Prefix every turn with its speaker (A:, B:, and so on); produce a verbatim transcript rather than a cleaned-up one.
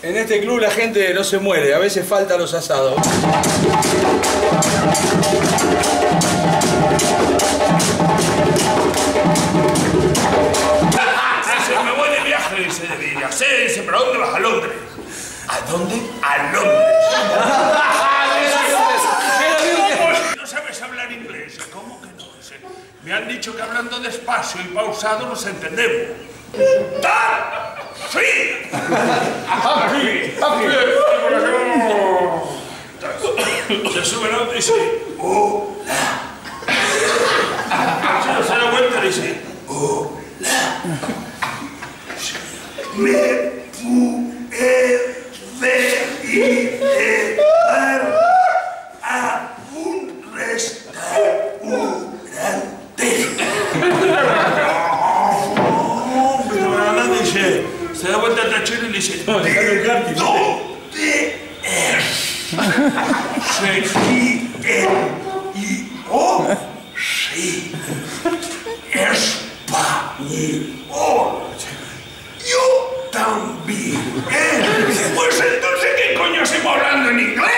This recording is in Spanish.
A: En este club la gente no se muere, a veces faltan los asados.
B: Se me voy de viaje, dice de Villa. Sí, dice, ¿pero a dónde vas? A Londres. ¿A dónde? A Londres. No sabes hablar inglés. ¿Cómo que no? Me han dicho que hablando despacio y pausado nos entendemos. ¡Tal! ¡Sí! ¡Happy! ¡Happy! Se sube la otra y dice, ¡hola! Se da vuelta y dice, ¡hola! Me puede llevar a un restaurante. Pero nada dice, se da vuelta al tachero y le dice, ¿dónde es? Sí, y oh, sí, español. Yo también. Pues entonces, ¿qué coño hacemos hablando en inglés?